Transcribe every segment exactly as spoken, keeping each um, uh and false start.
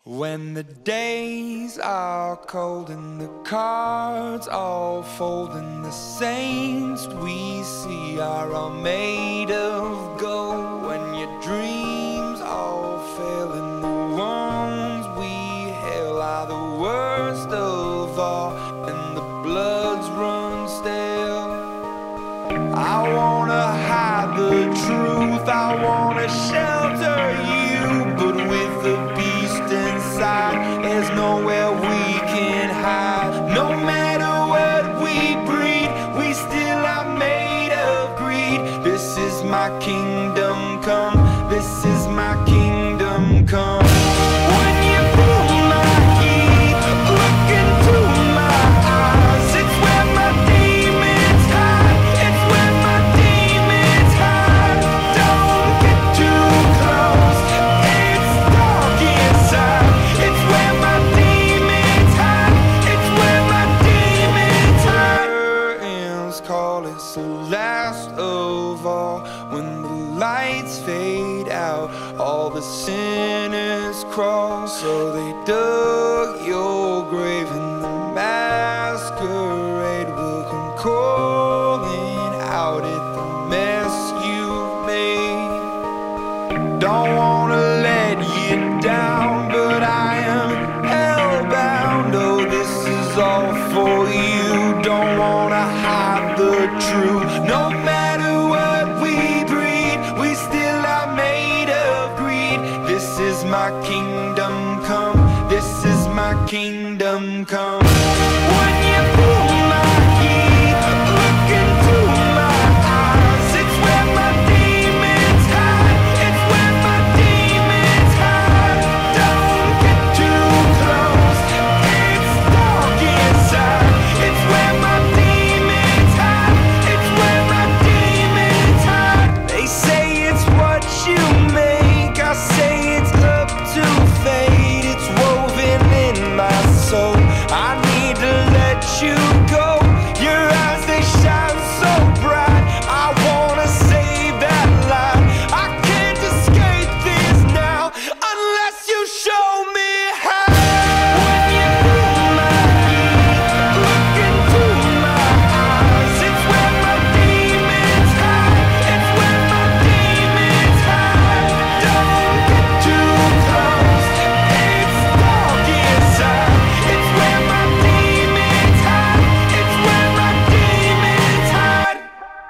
When the days are cold and the cards all fold and the saints we see are all made of gold, when your dreams all fail and the ones we hail are the worst of all and the bloods run stale, I wanna hide the truth, I wanna shelter you, but with the beast inside, there's nowhere we can hide. No matter what we breed, we still are made of greed. This is my kingdom come, this is my kingdom come. When you pull my key, look into my eyes, it's where my demons hide, it's where my demons hide. Don't get too close, it's dark inside, it's where my demons hide, it's where my demons hide. Curtains call, it's the last of all. When the lights fade out, all the sinners crawl. So they dug your grave and the masquerade will come calling out at the mess you've made. Don't wanna let you down, but I am hellbound. Oh, this is all for you. Don't wanna hide the truth. No matter what we breed, we still are made of greed. This is my kingdom come, this is my kingdom come. When you pull my key, look into my eyes, it's where my demons hide, it's where my demons hide. Don't get too close, it's dark inside, it's where my demons hide, it's where my demons hide. They say it's what you make, I say it's up to fate. It's woven in my soul, I need to let you go. Your eyes, they shine so bright, I wanna save that light. I can't escape this now unless you show me how. When you pull my key, look into my eyes, it's where my demons hide, it's where my demons hide. Don't get too close, it's dark inside, it's where my demons hide, it's where my demons hide.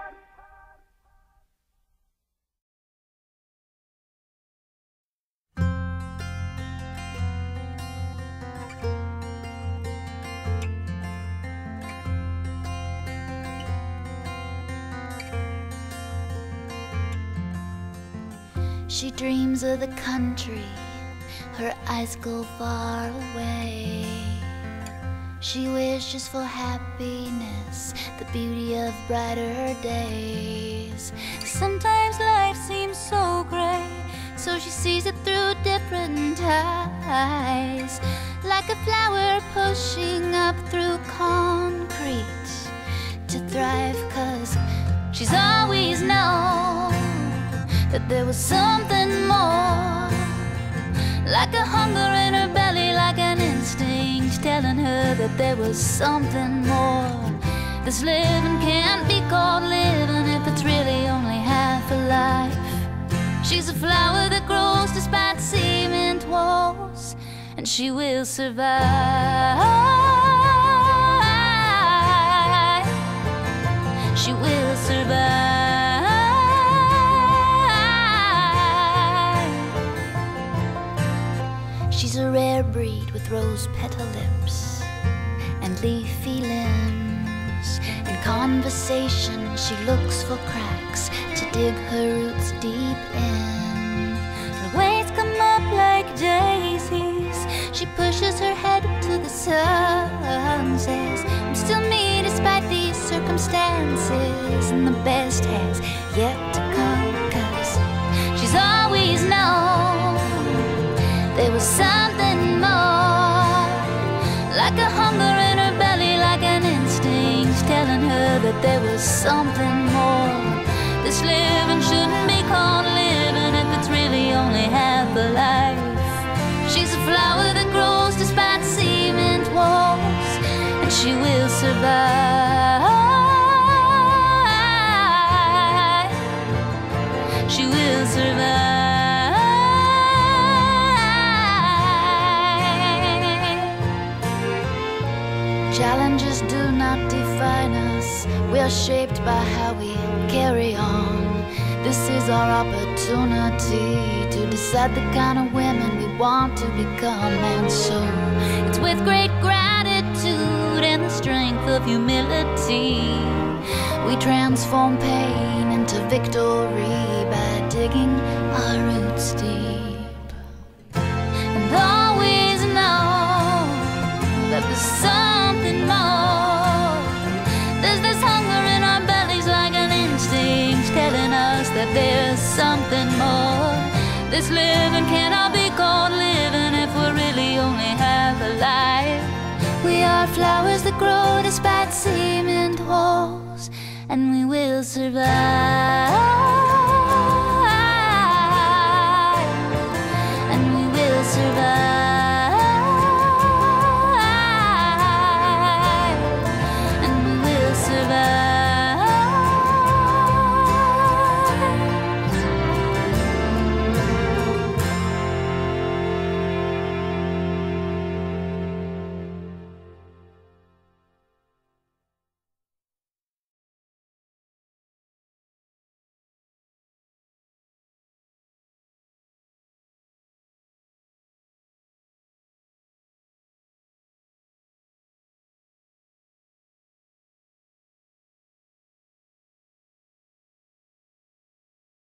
She dreams of the country, her eyes go far away. She wishes for happiness, the beauty of brighter days. Sometimes life seems so gray, so she sees it through different eyes. Like a flower pushing up through concrete to thrive, 'cause she's always known that there was something more. Like a hunger in her belly, like an instinct telling her that there was something more. This living can't be called living if it's really only half a life. She's a flower that grows despite cement walls, and she will survive. She will survive. She's a rare breed with rose petal lips and leafy limbs. In conversation she looks for cracks to dig her roots deep in. Her waves come up like daisies, she pushes her head to the sun, says, I'm still me despite these circumstances, and the best has yet to come, 'cause she's always known there was something more. Like a hunger in her belly, like an instinct telling her that there was something more. This living shouldn't be called living if it's really only half a life. She's a flower she will survive. She will survive. Challenges do not define us. We are shaped by how we carry on. This is our opportunity to decide the kind of women we want to become. And so it's with great gratitude and the strength of humility we transform pain into victory by digging our roots deep. And always know that there's something more. There's this hunger in our bellies like an instinct telling us that there's something more. This living cannot be called living if we're really only half alive. We are flowers that grow despite cement walls, and we will survive. And we will survive.